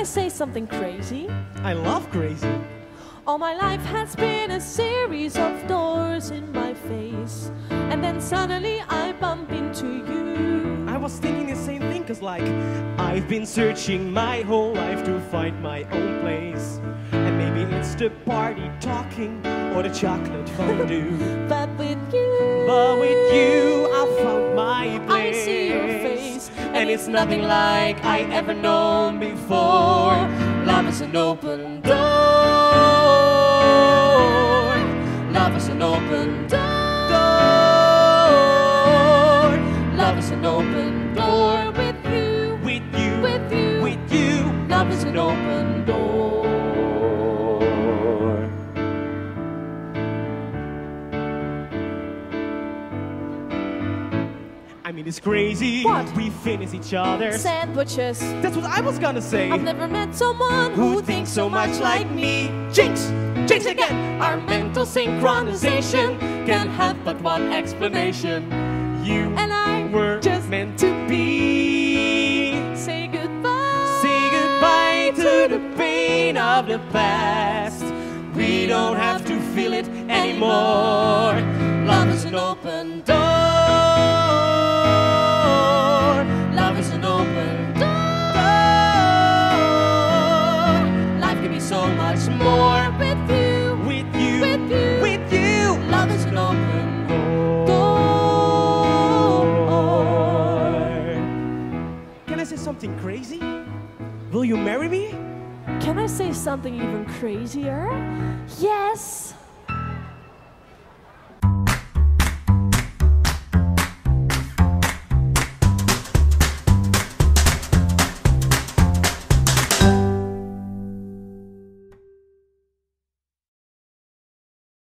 I say something crazy? I love crazy. All my life has been a series of doors in my face, and then suddenly I bump into you. I was thinking the same thing, cause like I've been searching my whole life to find my own place. And maybe it's the party talking or the chocolate fondue. But with you I found my place. I see your face, and it's nothing like I ever known before. Love is an open door. Love is an open door. Love is an open door. with you, With you, with you, with you. love is an open door. I mean, it's crazy. What? We finish each other. Sandwiches. That's what I was gonna say. I've never met someone Who thinks so much like me? Jinx! Jinx again! Our mental synchronization can have but one explanation. You and I were just meant to be. say goodbye. Say goodbye to the pain of the past. We don't have to feel it anymore. Love is an open door. Love is an open door. Life can be so much more with you, with you, with you, with you. love is an open door. Can I say something crazy? Will you marry me? Can I say something even crazier? Yes.